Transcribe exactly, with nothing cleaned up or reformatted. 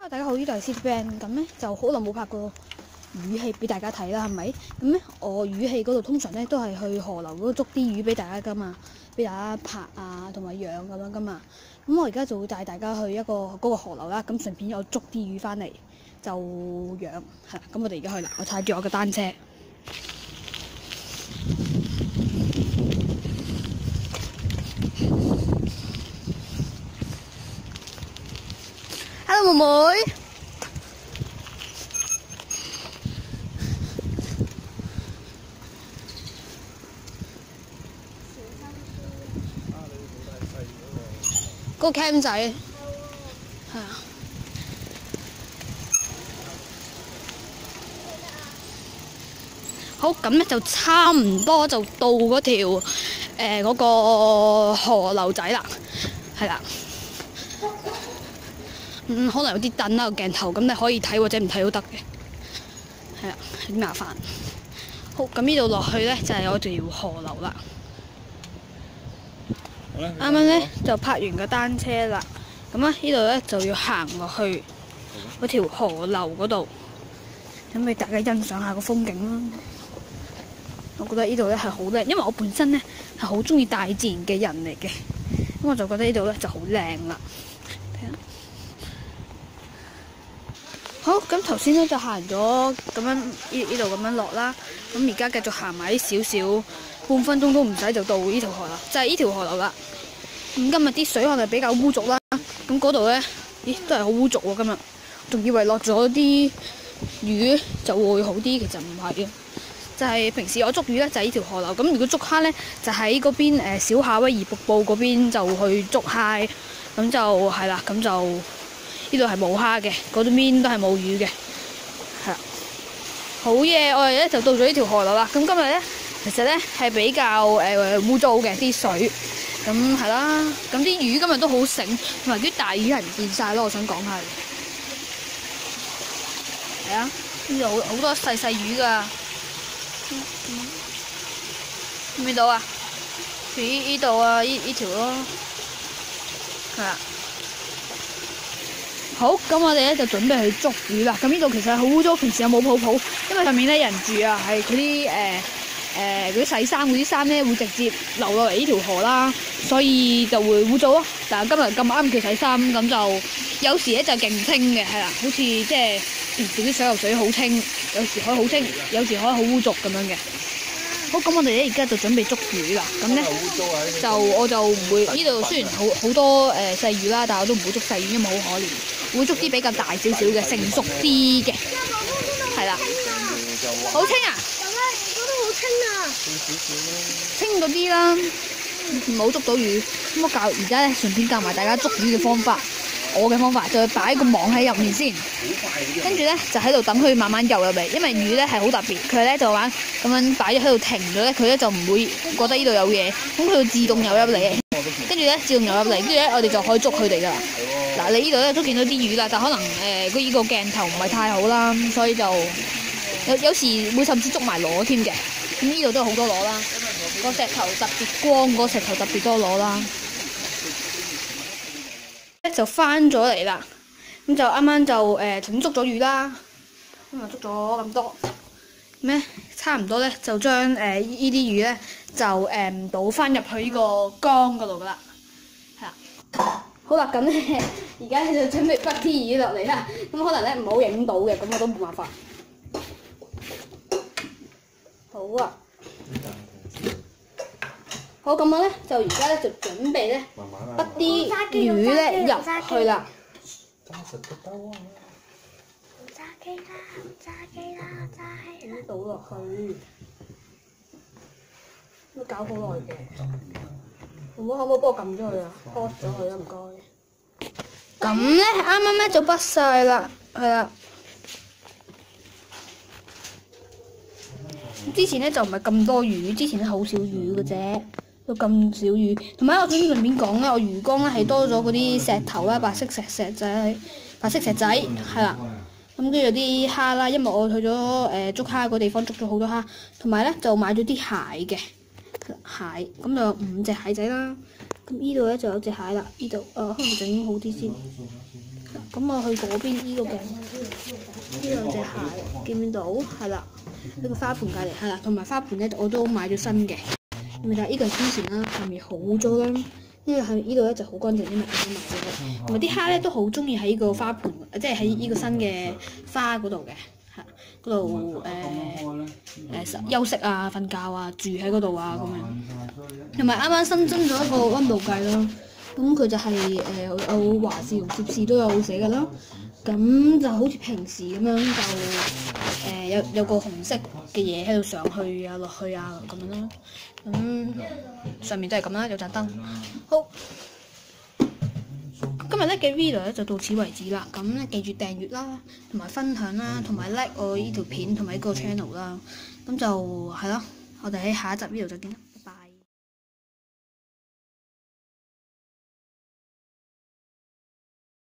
大家好，呢度係 City Band，咁咧就好耐冇拍過魚戲俾大家睇啦，係咪？咁咧我魚戲嗰度通常咧都係去河流嗰度捉啲魚俾大家噶嘛，俾大家拍啊同埋養咁樣噶嘛。咁我而家就會帶大家去一個嗰、嗰個河流啦，咁順便我捉啲魚翻嚟就養，係啦。咁我哋而家去啦，我踩住我嘅單車。Hello， 妹妹。嗰個 cam 仔，係啊。好，咁咧就差唔多就到嗰條誒嗰個河流仔啦，係啦。嗯，可能有啲燈啦個鏡頭，咁你可以睇或者唔睇都得嘅，係啊，有啲麻煩。好，咁呢度落去咧就係、是、我條河流啦。啱啱咧就拍完個單車啦，咁啊呢度咧就要行落去嗰條河流嗰度，咁俾大家欣賞下個風景啦。我覺得呢度咧係好靚，因為我本身咧係好中意大自然嘅人嚟嘅，咁我就覺得呢度咧就好靚啦。好，咁頭先咧就行咗咁樣呢呢度咁樣落啦，咁而家繼續行埋啲少少，半分鐘都唔使就到呢條河流，就係呢條河流啦。咁今日啲水可能比較污濁啦，咁嗰度咧，咦都係好污濁喎今日，仲以為落咗啲魚就會好啲，其實唔係嘅，就係、是、平時我捉魚咧就係呢條河流，咁如果捉蝦咧就喺嗰邊誒小夏威夷瀑布嗰邊就去捉蝦，咁就係啦，咁就。呢度係冇蝦嘅，嗰度邊都係冇魚嘅，係啦。好嘢，我哋咧就到咗呢條河流啦。咁今日咧，其實咧係比較誒污糟嘅啲水，咁係啦。咁啲魚今日都好醒，同埋啲大魚係唔見晒咯。我想講係，係啊，呢度好好多細細魚㗎。見唔見到啊？呢呢度啊，呢呢條咯，係啊。好，咁我哋咧就準備去捉魚啦。咁呢度其實係好污糟，平時有冇泡泡，因為上面咧人住啊，係佢啲誒誒嗰啲洗衫嗰啲衫咧會直接流落嚟呢條河啦，所以就會污糟咯。但係今日咁啱佢洗衫，咁就有時咧就勁清嘅，係啦，好似即係平時啲水游水好清，有時可以好清，有時可以好污濁咁樣嘅。好，咁我哋咧而家就準備捉魚啦。咁咧就我就唔會呢度雖然好好多誒、呃、細魚啦，但係我都唔會捉細魚，因為好可憐。會捉啲比較大少少嘅，成熟啲嘅，係啦。好清啊！ 嗰度好清啊！ 清嗰啲啦，唔好捉到魚。咁我教而家咧順便教埋大家捉魚嘅方法。我嘅方法就係擺個網喺入面先，跟住咧就喺度等佢慢慢游入嚟，因為魚咧係好特別，佢咧就玩咁樣擺咗喺度停咗咧，佢咧就唔會覺得呢度有嘢，咁佢會自動游入嚟，跟住咧自動游入嚟，跟住咧我哋就可以捉佢哋噶啦。嗱，你呢度咧都見到啲魚啦，但可能誒嗰依個鏡頭唔係太好啦，所以就有有時會甚至捉埋螺添嘅。咁呢度都有好多螺啦，個石頭特別光，個石頭特別多螺啦。就翻咗嚟啦，咁就啱啱就誒整捉咗魚啦，咁啊捉咗咁多，咩差唔多咧就將誒呢啲魚咧就誒倒翻入去呢個缸嗰度噶啦，係啦，好啦，咁咧而家就準備bắt啲魚落嚟啦，咁可能咧唔好影到嘅，咁我都冇辦法。好啊。好，咁我咧就而家咧就準備咧bắt啲魚咧入去啦。 揸機啦！揸機啦！揸機啦！ 倒落去，都搞好耐嘅。可唔可唔可以幫我撳咗佢啊 ？off 咗佢啊，唔該。咁咧，啱啱咧就bắt晒啦，係啦。之前咧就唔係咁多魚，之前咧好少魚嘅啫。都咁少魚，同埋我想順便講咧，我魚缸咧係多咗嗰啲石頭啦，白色石石仔，白色石仔係啦。咁跟住有啲蝦啦，因為我去咗誒捉蝦嗰地方捉咗好多蝦，同埋咧就買咗啲蟹嘅蟹，咁就有五隻蟹仔啦。咁呢度咧就有隻蟹啦，呢度誒可能整好啲先。 咁我去嗰邊呢個嘅呢兩隻鞋，見唔見到？係啦，呢個花盆隔離係啦，同埋花盆咧我都買咗新嘅。咁但係呢個係之前啦，下面好污糟啦。呢個係呢度咧就好乾淨，因為我都買咗嘅。同埋啲蝦咧都好中意喺呢個花盆，即係喺呢個新嘅花嗰度嘅，係嗰度誒誒休息啊、瞓覺啊、住喺嗰度啊咁樣。同埋啱啱新增咗一個温度計啦。咁佢就係、是、誒、呃、有華氏同攝氏都有寫㗎啦，咁就好似平時咁樣就誒、呃、有有個紅色嘅嘢喺度上去啊落去啊咁樣咯，咁上面都係咁啦，有盞燈。好，今日咧嘅 video 咧就到此為止啦，咁咧記住訂閱啦，同埋分享啦，同埋 like 我呢條片同埋呢個 channel 啦，咁就係咯，我哋喺下一集 video 再見啦。